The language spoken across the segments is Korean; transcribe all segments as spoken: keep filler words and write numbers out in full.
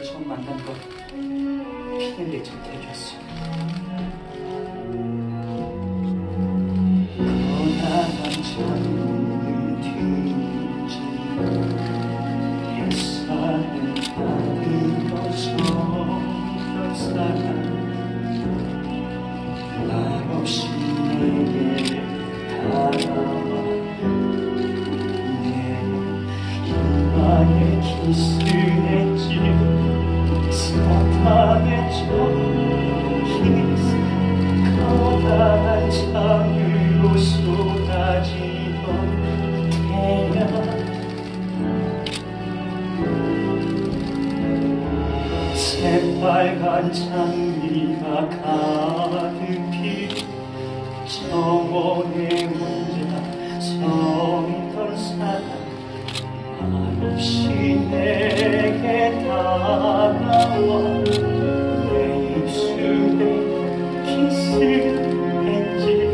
처음 만난 건 피넬리 저택이었어. 거나한 창문을 뒤지고 햇살을 받으면서 별사람 말없이 내게 다가와 내 이마에 키스했지. 사탕의 초키스 커다란 창으로 쏟아지던 태양 새빨간 장미가 가득히 정원에 혼자 서있던 사람 말없이 내게 다가와 내 입술에 키스했지.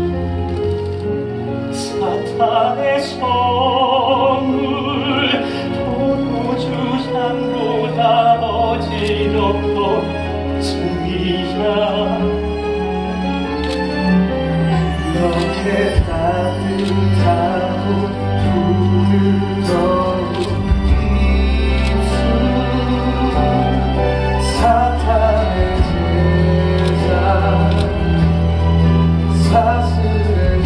사탄의 선물 포도주잔보다 어지럽던 숨이야. 이렇게 따뜻하고 부드러운 입술 사탄의 제자 사슬에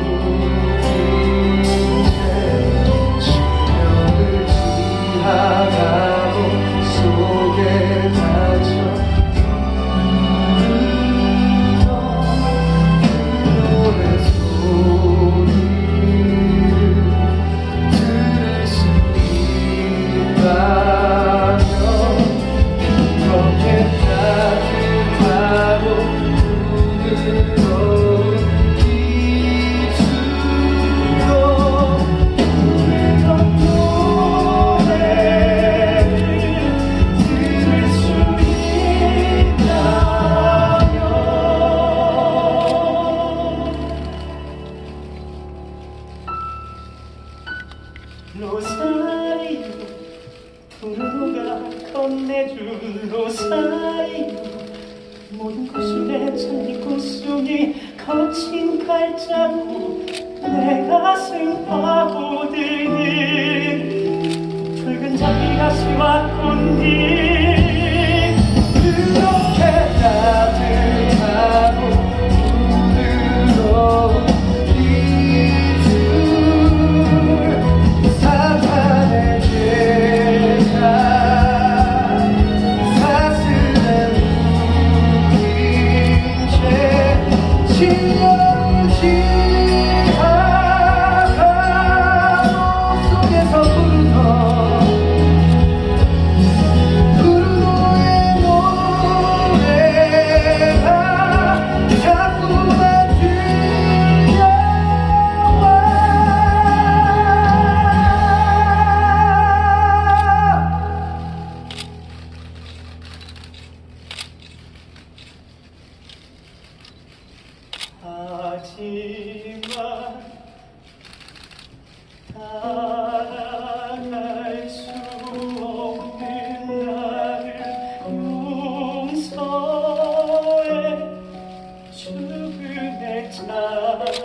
묶인 채 심령을 지나가고 속에 닫혀 로사리오 부르노가 건네준 로사리오 모든 것을 내찬 꽃송이 거친 칼자루 내 가슴 파고드는 붉은 장미 가시와 꽃잎 그렇게 따뜻하고 부드러운 하지만 따라갈 수 없는 나를 용서해. 죽음의 자